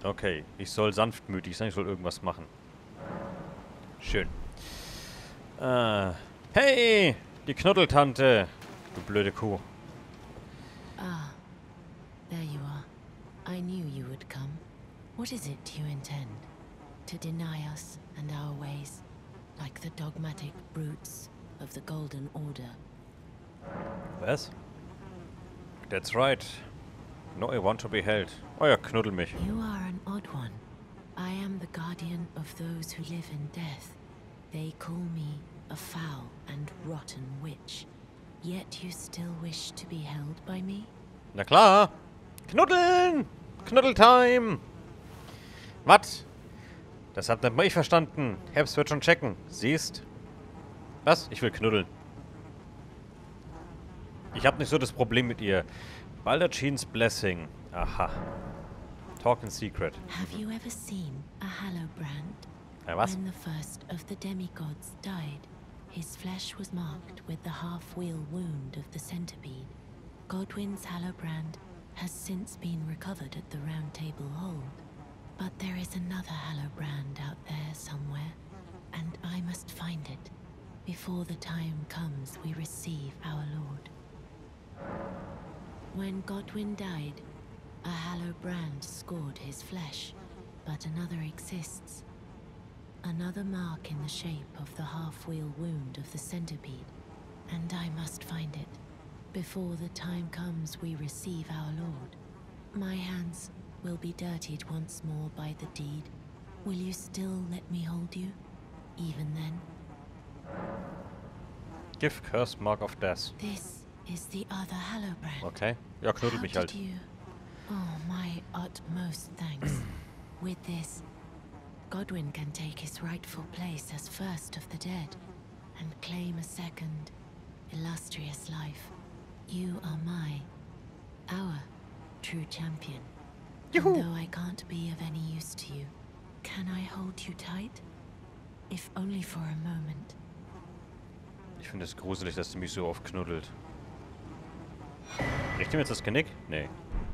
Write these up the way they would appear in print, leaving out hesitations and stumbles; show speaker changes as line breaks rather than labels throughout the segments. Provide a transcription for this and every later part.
Okay, ich soll sanftmütig sein, ich soll irgendwas machen. Schön. Hey, die Knuddeltante. Du blöde Kuh.
Ah, there you are. I knew you would come. What is it you intend? To deny us and our ways, like the dogmatic brutes of the Golden Order?
Was? That's right. No, I want to be held. Oh ja, knuddel mich.
You are an odd one. I am the guardian of those who live in death. They call me a foul and rotten witch. Yet you still wish to be held by me?
Na klar. Knuddeln! Knuddeltime! Was? Das habt nicht mal ich verstanden. Herbst wird schon checken. Siehst? Was? Ich will knuddeln. Ich hab nicht so das Problem mit ihr. Baldachin's Blessing. Aha. Talk in secret.
Have you ever seen a Hallowbrand?
Was?
When the first of the demigods died, his flesh was marked with the half-wheel wound of the centipede. Godwyn's Hallowbrand has since been recovered at the Round Table Hold. But there is another Hallowbrand out there somewhere, and I must find it before the time comes we receive our Lord. When Godwyn died, a Hallowbrand scored his flesh, but another exists. Another mark in the shape of the half-wheel wound of the centipede, and I must find it before the time comes we receive our Lord. My hands will be dirtied once more by the deed. Will you still let me hold you, even then?
Give curse mark of death.
This is the other Hallowbrand.
Okay. Ja, knuddel
How
mich
did
halt.
you? Oh, my utmost thanks. With this, Godwyn can take his rightful place as first of the dead and claim a second, illustrious life. You are our true champion. And
Juhu!
though I can't be of any use to you, can I hold you tight? If only for a moment.
Ich finde es gruselig, dass sie mich so oft knuddelt. Bricht ihm jetzt das Genick? Nee.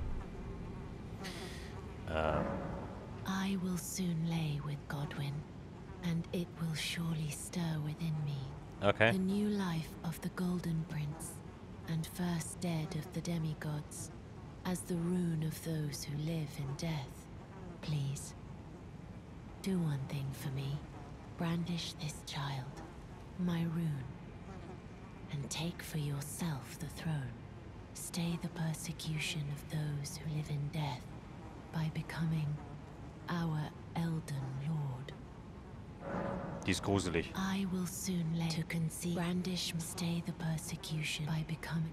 I will soon lay with Godwyn, and it will surely stir within me.
Okay.
The new life of the Golden Prince, and first dead of the demigods, as the rune of those who live in death. Please, do one thing for me. Brandish this child, my rune, and take for yourself the throne. Stay the persecution of those who live in death by becoming our Elden Lord.
Die ist gruselig.
I will soon lay to conceive. Brandish, stay the persecution by becoming.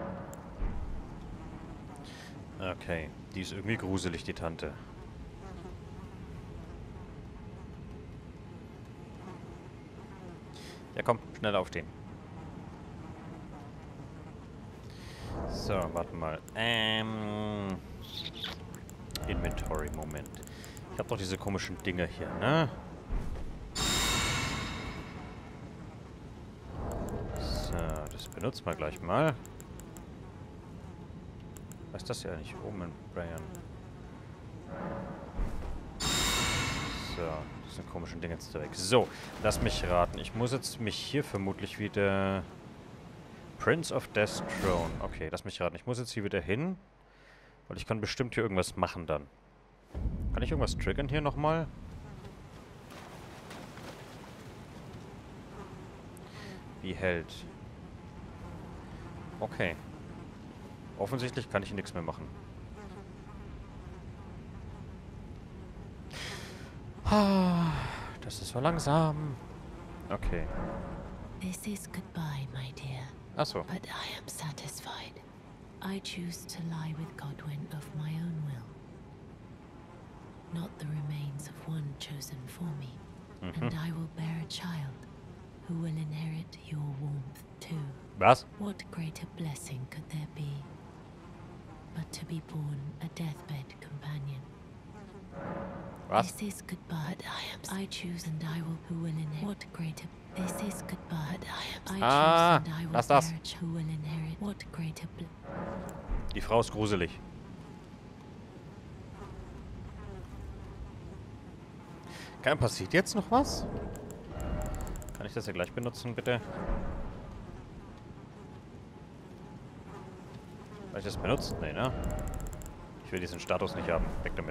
Okay. Die ist irgendwie gruselig, die Tante. Ja, komm. Schnell aufstehen. So, warte mal. Inventory, Moment. Ich habe doch diese komischen Dinger hier, ne? So, das benutzen wir gleich mal. Was ist das hier eigentlich? Omen Brian. So, diese komischen Dinge jetzt da weg. So, lass mich raten. Ich muss jetzt mich hier vermutlich wieder... Prince of Death Throne. Okay, lass mich raten. Ich muss jetzt hier wieder hin. Weil ich kann bestimmt hier irgendwas machen dann. Kann ich irgendwas triggern hier nochmal? Wie hält. Okay. Offensichtlich kann ich hier nichts mehr machen. Das ist so langsam. Okay.
This is goodbye, my dear.
Ach so.
But I am satisfied. I choose to lie with Godwyn of my own will. Not the remains of one chosen for me. And I will bear a child who will inherit your warmth too.
Was?
What greater blessing could there be but to be born a deathbed companion?
Was?
This is goodbye. I choose and I will inherit. What greater? This is goodbye. I choose and I will
lass das.
bear a child who will inherit. What greater?
Die Frau ist gruselig. Passiert jetzt noch was? Kann ich das ja gleich benutzen, bitte? Kann ich das benutzen? Nee, ne? Ich will diesen Status nicht haben. Weg damit.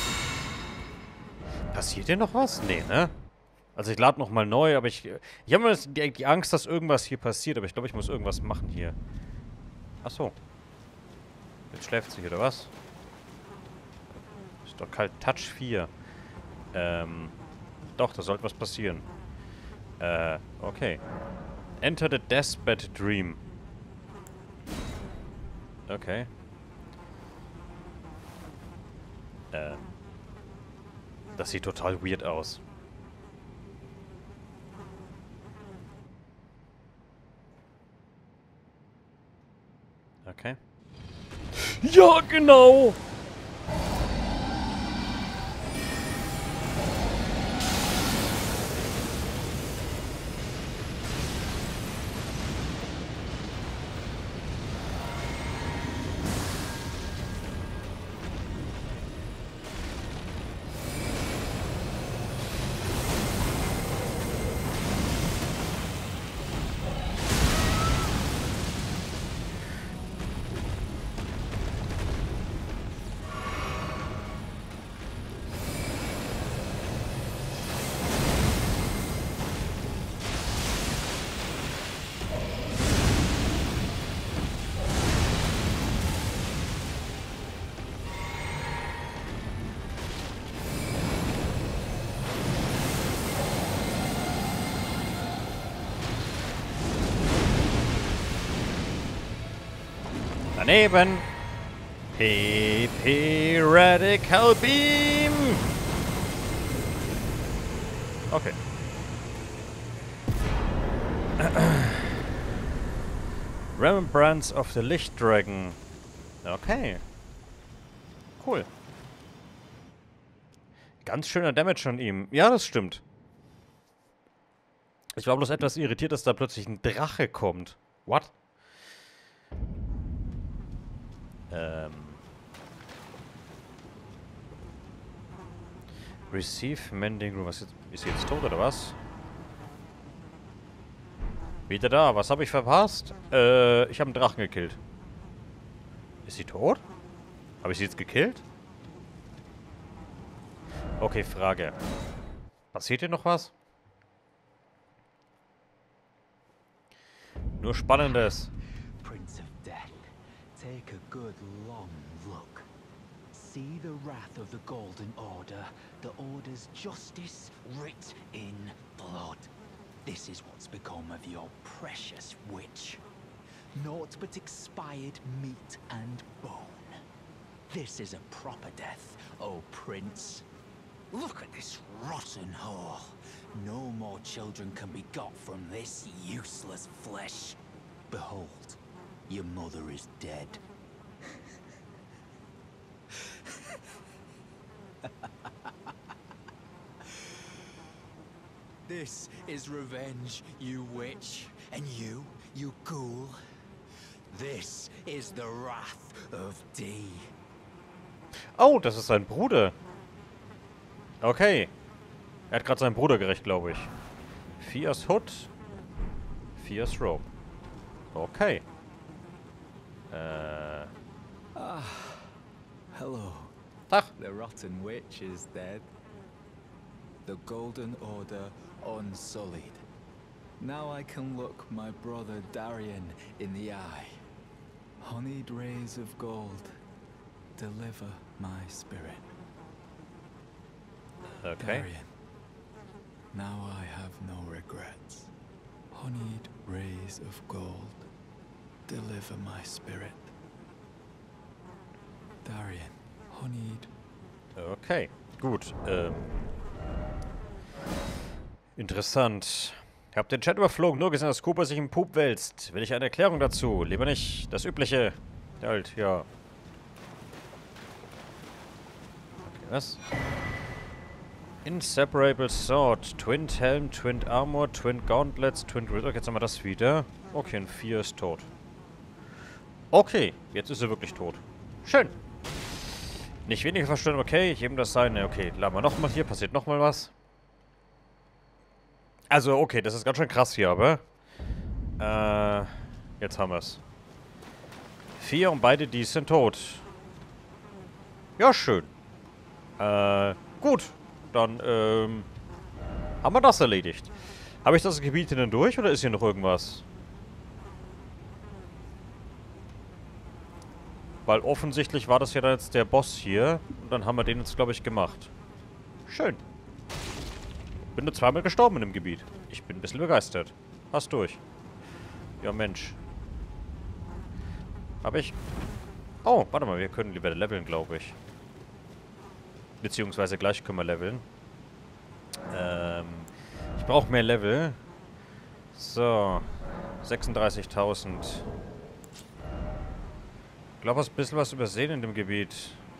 Passiert hier noch was? Nee, ne? Also ich lade nochmal neu, aber ich habe immer die Angst, dass irgendwas hier passiert, aber ich glaube, ich muss irgendwas machen hier. Ach so. Jetzt schläft sie hier, oder was? Ist doch kalt. Touch 4. Doch, da sollte was passieren. Okay. Enter the Deathbed Dream. Okay. Das sieht total weird aus. Okay. Ja, genau! Daneben. PP Radical Beam. Okay. Remembrance of the Lichtdragon. Okay. Cool. Ganz schöner Damage an ihm. Ja, das stimmt. Ich war bloß etwas irritiert, dass da plötzlich ein Drache kommt. What? Receive Mending Room. Was ist sie jetzt tot, oder was? Wieder da. Was habe ich verpasst? Ich habe einen Drachen gekillt. Ist sie tot? Habe ich sie jetzt gekillt? Okay, Frage. Passiert hier noch was? Nur Spannendes.
Prince of Death, take a good long look. See the wrath of the Golden Order, the Order's justice writ in blood. This is what's become of your precious witch. Naught but expired meat and bone. This is a proper death, O Prince. Look at this rotten whore. No more children can be got from this useless flesh. Behold, your mother is dead. This is revenge, you witch. And you ghoul. This is the wrath of D.
Oh, das ist sein Bruder. Okay. Er hat gerade seinen Bruder gerecht, glaube ich. Fierce Hood. Fierce Rope. Okay.
Hello.
Tag.
The rotten witch is dead. The Golden Order unsullied. Now I can look my brother Darien in the eye. Honeyed rays of gold, deliver my spirit.
Okay.
Darien, now I have no regrets. Honeyed rays of gold, deliver my spirit. Darien, honeyed.
Okay, gut. Interessant. Ich habe den Chat überflogen, nur gesehen, dass Cooper sich im Pup wälzt. Will ich eine Erklärung dazu? Lieber nicht. Das Übliche. Halt, ja. Okay, was? Inseparable Sword. Twin Helm, Twin Armor, Twin Gauntlets, Twin Grid. Okay, jetzt haben wir das wieder. Okay, ein 4 ist tot. Okay, jetzt ist er wirklich tot. Schön. Nicht weniger verstanden, okay, ich eben das sein. Okay, laden wir nochmal hier. Passiert nochmal was. Also, okay, das ist ganz schön krass hier, aber... jetzt haben wir's. 4 und beide, die sind tot. Ja, schön. Gut. Dann, haben wir das erledigt. Habe ich das Gebiet hier denn durch oder ist hier noch irgendwas? Weil offensichtlich war das ja dann jetzt der Boss hier. Und dann haben wir den jetzt, glaube ich, gemacht. Schön. Bin nur zweimal gestorben in dem Gebiet. Ich bin ein bisschen begeistert. Hast durch. Ja, Mensch. Habe ich... Oh, warte mal, wir können lieber leveln, glaube ich. Beziehungsweise gleich können wir leveln. Ich brauche mehr Level. So. 36.000. Ich glaube, hast ein bisschen was übersehen in dem Gebiet.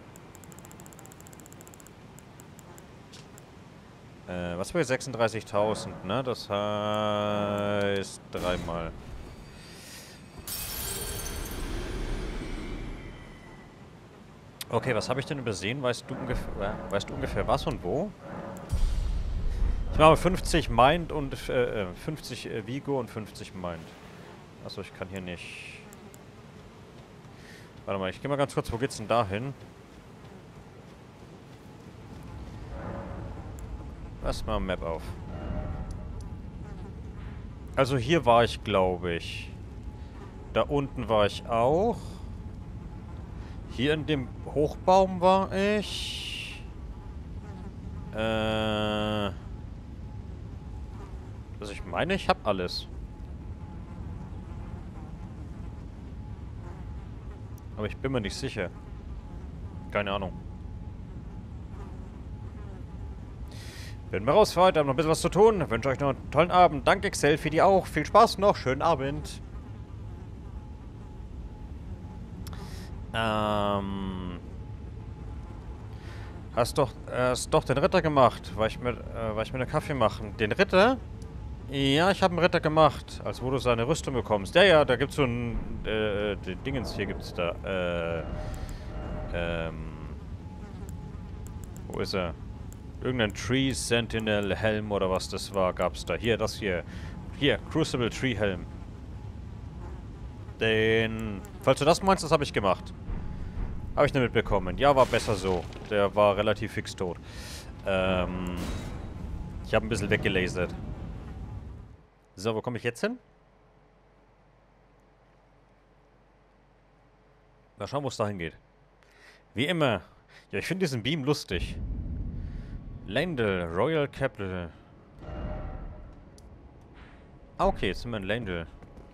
Was war 36.000, ne? Das heißt... dreimal. Okay, was habe ich denn übersehen? Weißt du ungefähr was und wo? Ich mache 50 Mind und 50 Vigo und 50 Mind. Achso, ich kann hier nicht... Warte mal, ich gehe mal ganz kurz, wo geht's denn da hin? Lass mal Map auf. Also hier war ich, glaube ich. Da unten war ich auch. Hier in dem Hochbaum war ich. Also ich meine, ich habe alles. Aber ich bin mir nicht sicher. Keine Ahnung. Wenn wir raus, weiter, haben noch ein bisschen was zu tun. Wünsche euch noch einen tollen Abend. Danke, Excel, für die auch. Viel Spaß noch. Schönen Abend. Hast doch den Ritter gemacht. War ich mir einen Kaffee machen. Den Ritter? Ja, ich habe einen Ritter gemacht, als wo du seine Rüstung bekommst. Ja, da gibt's so ein, den Dingens hier gibt's da, wo ist er? Irgendein Tree Sentinel Helm oder was das war, gab's da. Hier, das hier. Hier, Crucible Tree Helm. Den, falls du das meinst, das habe ich gemacht. Habe ich nicht mitbekommen. Ja, war besser so. Der war relativ fix tot. Ich habe ein bisschen weggelasert. So, wo komme ich jetzt hin? Mal schauen, wo es dahin geht. Wie immer. Ja, ich finde diesen Beam lustig. Lendl, Royal Capital. Ah, okay, jetzt sind wir in Lendl.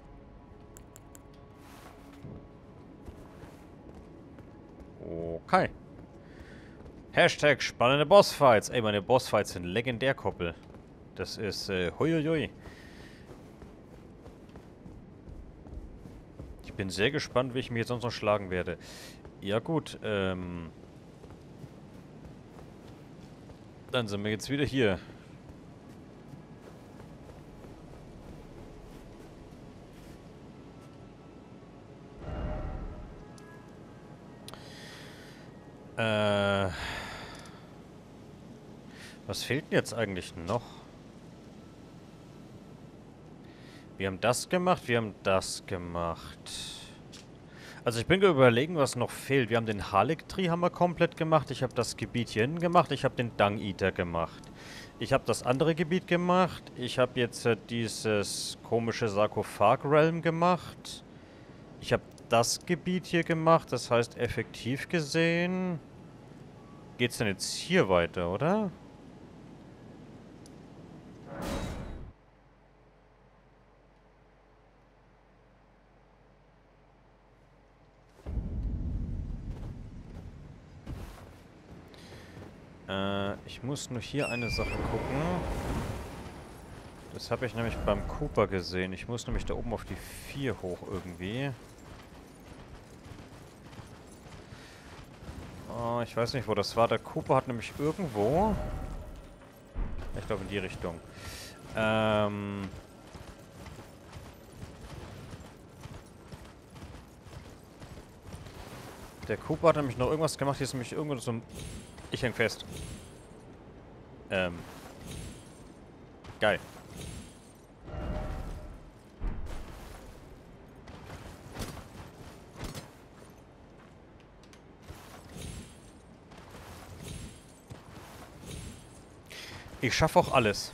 Okay. Hashtag spannende Bossfights. Ey, meine Bossfights sind legendär, Koppel. Das ist, huiuiui. Ich bin sehr gespannt, wie ich mich jetzt sonst noch schlagen werde. Ja gut, dann sind wir jetzt wieder hier. Was fehlt denn jetzt eigentlich noch? Wir haben das gemacht, wir haben das gemacht. Also ich bin überlegen, was noch fehlt. Wir haben den Haligtree haben wir komplett gemacht. Ich habe das Gebiet hier hinten gemacht. Ich habe den Dung Eater gemacht. Ich habe das andere Gebiet gemacht. Ich habe jetzt dieses komische Sarkophag-Realm gemacht. Ich habe das Gebiet hier gemacht. Das heißt, effektiv gesehen... Geht's denn jetzt hier weiter, oder? Ich muss nur hier eine Sache gucken. Das habe ich nämlich beim Cooper gesehen. Ich muss nämlich da oben auf die 4 hoch irgendwie. Oh, ich weiß nicht, wo das war. Der Cooper hat nämlich irgendwo... Ich glaube in die Richtung. Der Cooper hat nämlich noch irgendwas gemacht. Hier ist nämlich irgendwo so ein... Ich häng fest. Geil. Ich schaffe auch alles.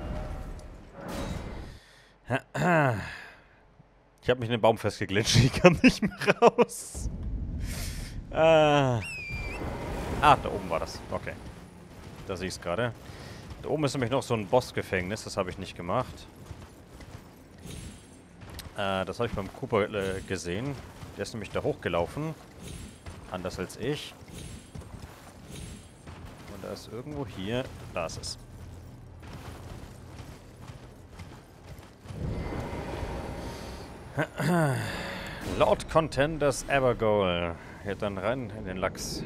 Ich habe mich in den Baum festgeglitscht. Ich kann nicht mehr raus. Da oben war das. Okay. Da sehe ich es gerade. Da oben ist nämlich noch so ein Bossgefängnis. Das habe ich nicht gemacht. Das habe ich beim Cooper gesehen. Der ist nämlich da hochgelaufen. Anders als ich. Und da ist irgendwo hier... Da ist es. Lord Contenders Evergoal. Hier dann rein in den Lachs.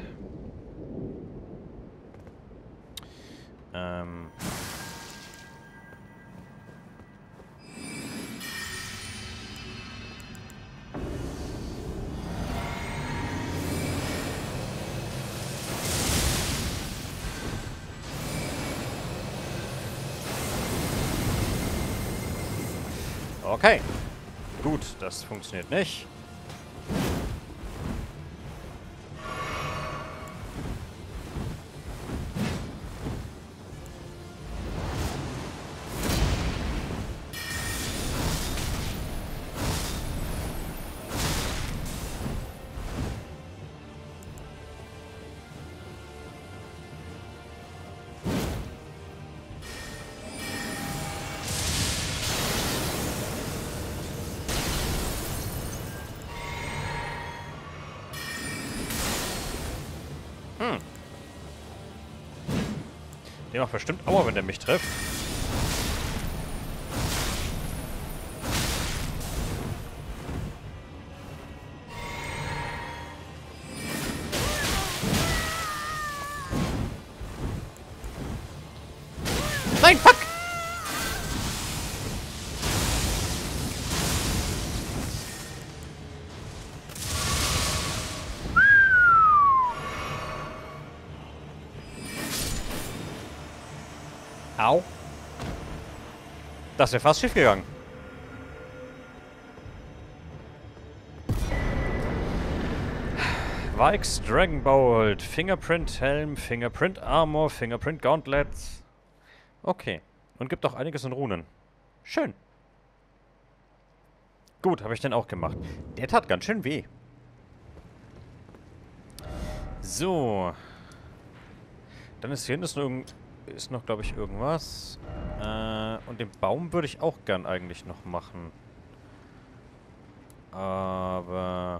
Okay. Gut, das funktioniert nicht. Der macht bestimmt Aua, wenn der mich trifft. Nein, fuck! Au. Das wäre fast schief gegangen. Vikes Dragon Bolt, Fingerprint Helm, Fingerprint Armor, Fingerprint Gauntlets. Okay. Und gibt auch einiges in Runen. Schön. Gut, habe ich den auch gemacht. Der tat ganz schön weh. So. Dann ist hier hinten noch, glaube ich, irgendwas. Und den Baum würde ich auch gern eigentlich noch machen. Aber,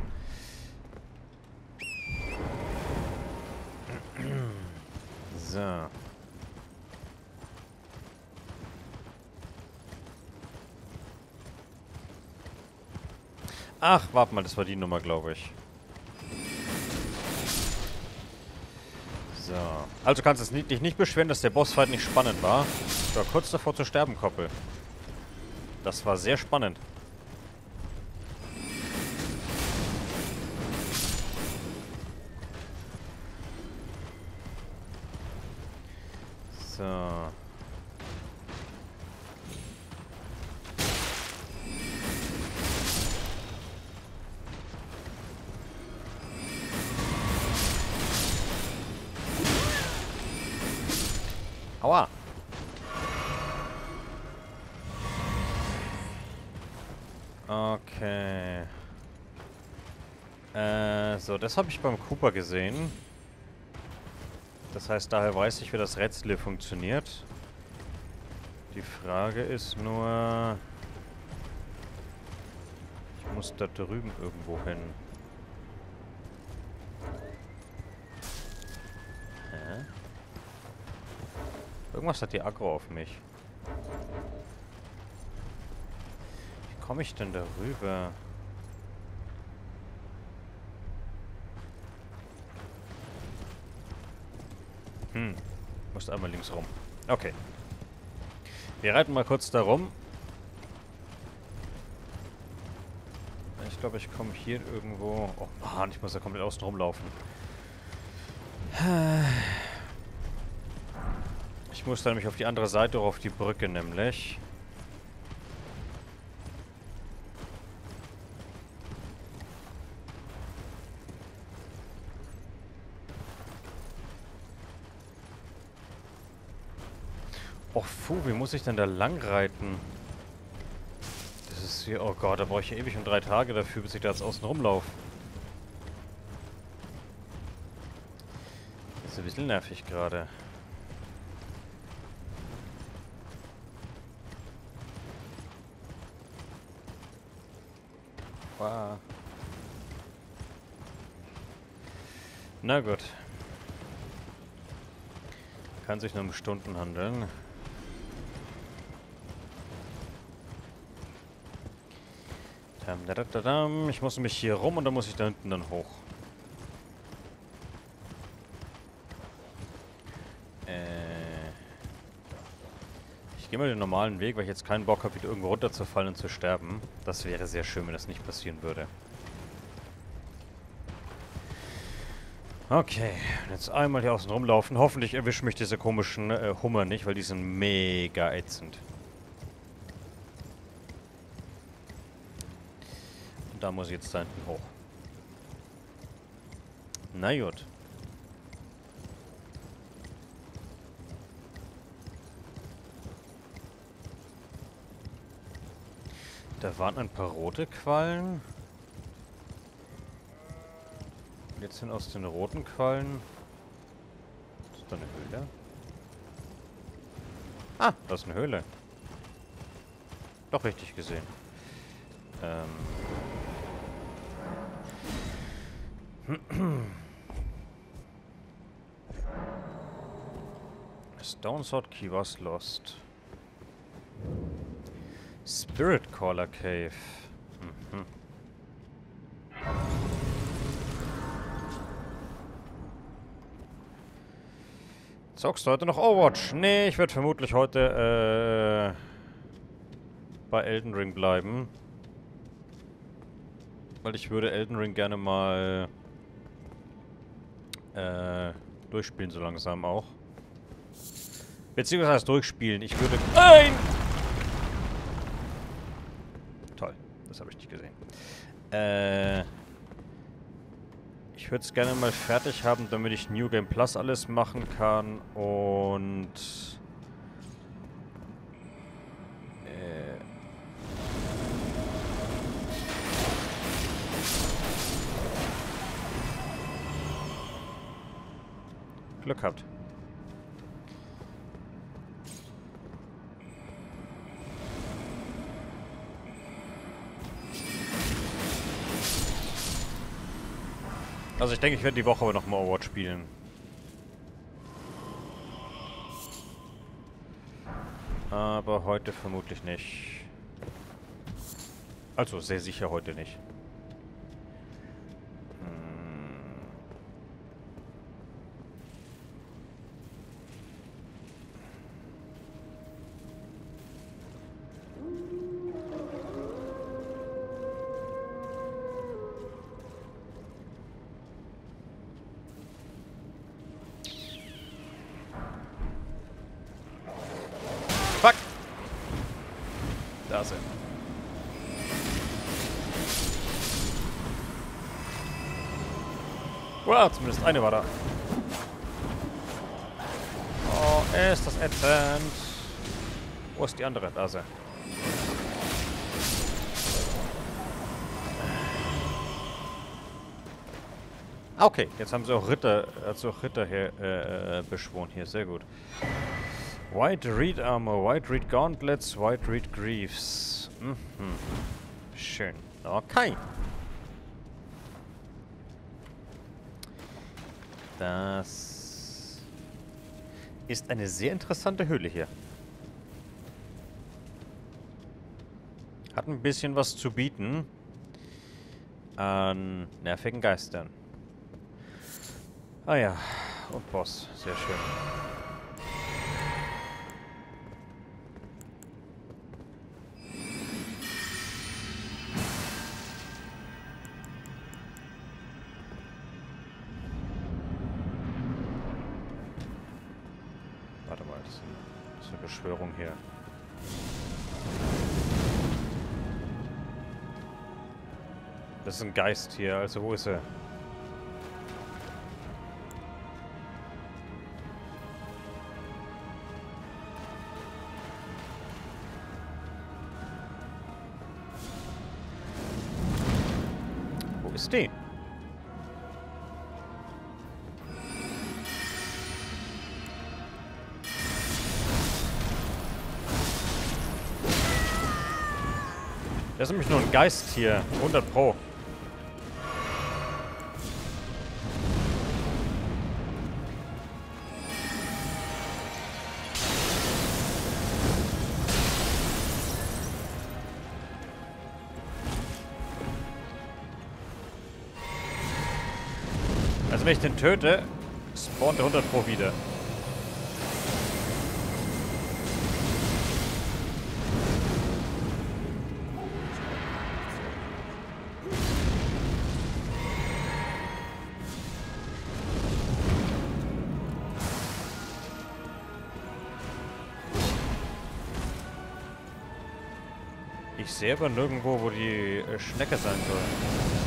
So. Ach, warte mal, das war die Nummer, glaube ich. So. Also kannst du dich nicht beschweren, dass der Bossfight nicht spannend war. Ich war kurz davor zu sterben, Koppel. Das war sehr spannend. So. Aua. Okay. So, das habe ich beim Cooper gesehen. Das heißt, daher weiß ich, wie das Rätsel hier funktioniert. Die Frage ist nur... Ich muss da drüben irgendwo hin. Hä? Irgendwas hat die Aggro auf mich. Wie komme ich denn da rüber? Muss einmal links rum. Okay. Wir reiten mal kurz da rum. Ich glaube, ich komme hier irgendwo... Oh Mann, ich muss da komplett außen rumlaufen. Ich muss da nämlich auf die andere Seite, auf die Brücke nämlich. Oh, wie muss ich denn da lang reiten? Das ist hier... Oh Gott, da brauche ich ja ewig und 3 Tage dafür, bis ich da jetzt außen rumlaufe. Das ist ein bisschen nervig gerade. Wow. Na gut. Kann sich nur um Stunden handeln. Ich muss nämlich hier rum und dann muss ich da hinten dann hoch. Ich gehe mal den normalen Weg, weil ich jetzt keinen Bock habe, wieder irgendwo runterzufallen und zu sterben. Das wäre sehr schön, wenn das nicht passieren würde. Okay, jetzt einmal hier außen rumlaufen. Hoffentlich erwischen mich diese komischen Hummer nicht, weil die sind mega ätzend. Und da muss ich jetzt da hinten hoch. Na gut. Da waren ein paar rote Quallen. Jetzt sind aus den roten Quallen... Ist da eine Höhle? Ah, da ist eine Höhle. Doch richtig gesehen. Stone Sword Key was lost. Spirit Caller Cave. Mhm. Zockst du heute noch Overwatch? Nee, ich werde vermutlich heute bei Elden Ring bleiben. Weil ich würde Elden Ring gerne mal durchspielen, so langsam auch. Beziehungsweise durchspielen. Ich würde... Nein! Toll, das habe ich nicht gesehen. Ich würde es gerne mal fertig haben, damit ich New Game Plus alles machen kann und... Glück habt. Also ich denke, ich werde die Woche aber noch mal Overwatch spielen. Aber heute vermutlich nicht. Also sehr sicher heute nicht. Fuck! Da sind. Wow, zumindest eine war da. Oh, ist das ätzend. Wo ist die andere? Da ist sie. Okay, jetzt haben sie auch Ritter, hier beschworen hier, sehr gut. White Reed Armor, White Reed Gauntlets, White Reed Greaves. Mhm. Schön. Okay. Das ist eine sehr interessante Höhle hier. Hat ein bisschen was zu bieten an nervigen Geistern. Ah ja, und Boss. Sehr schön. Warte mal, das ist eine Beschwörung hier. Das ist ein Geist hier, also wo ist er? XD. Das ist nämlich nur ein Geist hier. 100 Pro. Also wenn ich den töte, spawnt der 100 Pro wieder. Ich sehe aber nirgendwo, wo die Schnecke sein soll.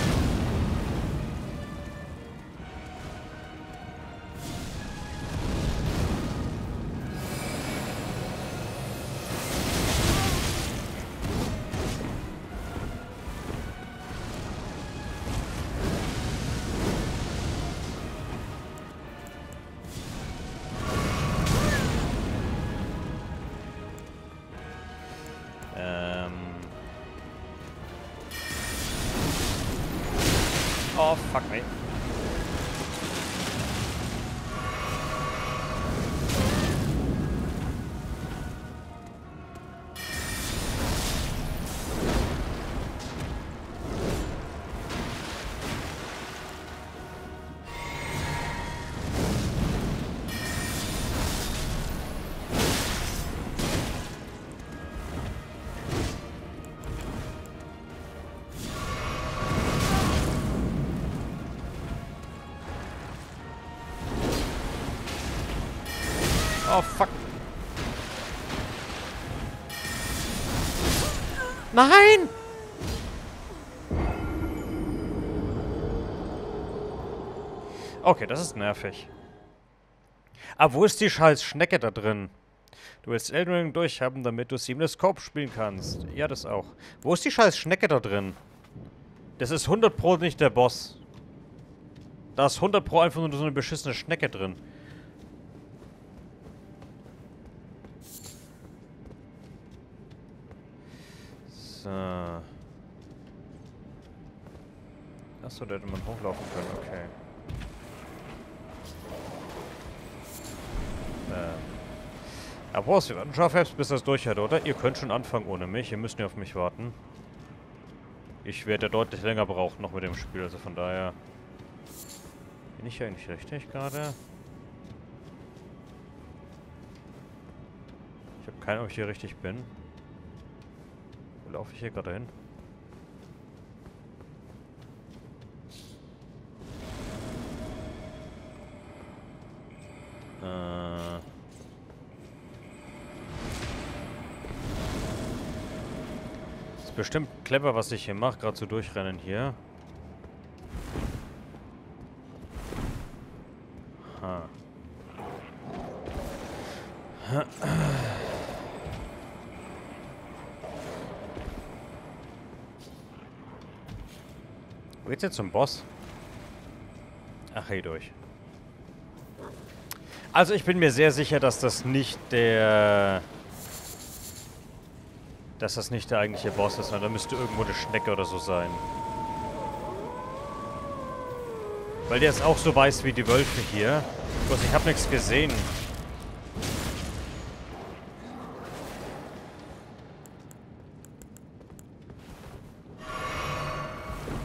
Oh, fuck me. Oh, fuck. Nein! Okay, das ist nervig. Aber wo ist die scheiß Schnecke da drin? Du willst Elden Ring durchhaben, damit du Seamless Coop spielen kannst. Ja, das auch. Wo ist die scheiß Schnecke da drin? Das ist 100 Pro nicht der Boss. Da ist 100 Pro einfach nur so eine beschissene Schnecke drin. So. Achso, da hätte man hochlaufen können, okay. Aber wir warten schon selbst, bis das durch hat, oder? Ihr könnt schon anfangen ohne mich, ihr müsst nicht auf mich warten. Ich werde ja deutlich länger brauchen noch mit dem Spiel, also von daher... Bin ich hier eigentlich richtig gerade? Ich habe keine Ahnung, ob ich hier richtig bin. Wo laufe ich hier gerade hin? Ist bestimmt clever, was ich hier mache, gerade so durchrennen hier. Ha. Wo geht's jetzt zum Boss? Ach, hey, durch. Also ich bin mir sehr sicher, dass das nicht der... Dass das nicht der eigentliche Boss ist, sondern da müsste irgendwo eine Schnecke oder so sein. Weil der ist auch so weiß wie die Wölfe hier. Bloß ich habe nichts gesehen.